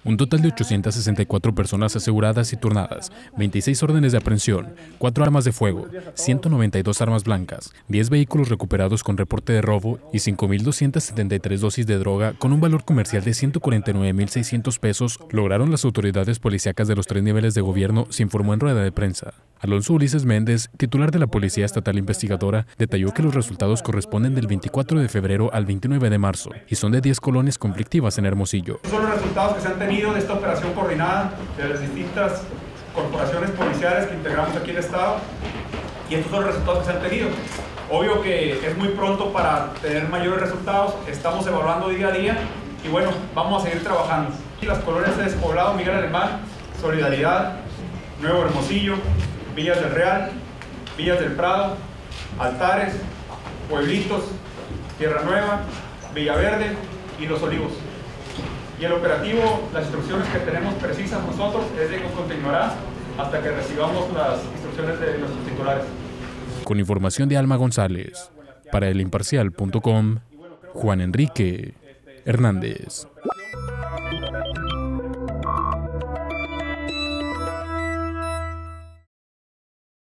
Un total de 864 personas aseguradas y turnadas, 26 órdenes de aprehensión, 4 armas de fuego, 192 armas blancas, 10 vehículos recuperados con reporte de robo y 5.273 dosis de droga con un valor comercial de 149.600 pesos lograron las autoridades policíacas de los 3 niveles de gobierno, se informó en rueda de prensa. Alonso Ulises Méndez, titular de la Policía Estatal Investigadora, detalló que los resultados corresponden del 24 de febrero al 29 de marzo y son de 10 colonias conflictivas en Hermosillo. Estos son los resultados que se han tenido de esta operación coordinada de las distintas corporaciones policiales que integramos aquí en el Estado, y estos son los resultados que se han tenido. Obvio que es muy pronto para tener mayores resultados, estamos evaluando día a día y bueno, vamos a seguir trabajando. Y las colonias de Despoblado, Miguel Alemán, Solidaridad, Nuevo Hermosillo, Villas del Real, Villas del Prado, Altares, Pueblitos, Tierra Nueva, Villaverde y Los Olivos. Y el operativo, las instrucciones que tenemos precisas nosotros es de que continuará hasta que recibamos las instrucciones de nuestros titulares. Con información de Alma González, para elimparcial.com, Juan Enrique Hernández.